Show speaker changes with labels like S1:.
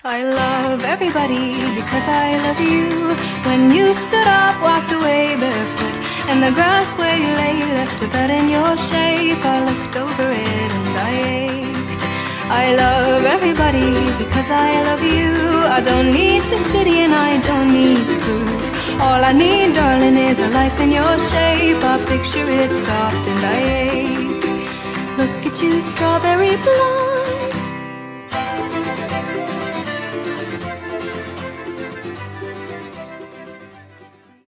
S1: I love everybody because I love you. When you stood up, walked away barefoot, and the grass where you lay left a bed in your shape, I looked over it and I ached. I love everybody because I love you. I don't need the city and I don't need the proof. All I need, darling, is a life in your shape. I picture it soft and I ache. Look at you, strawberry blonde.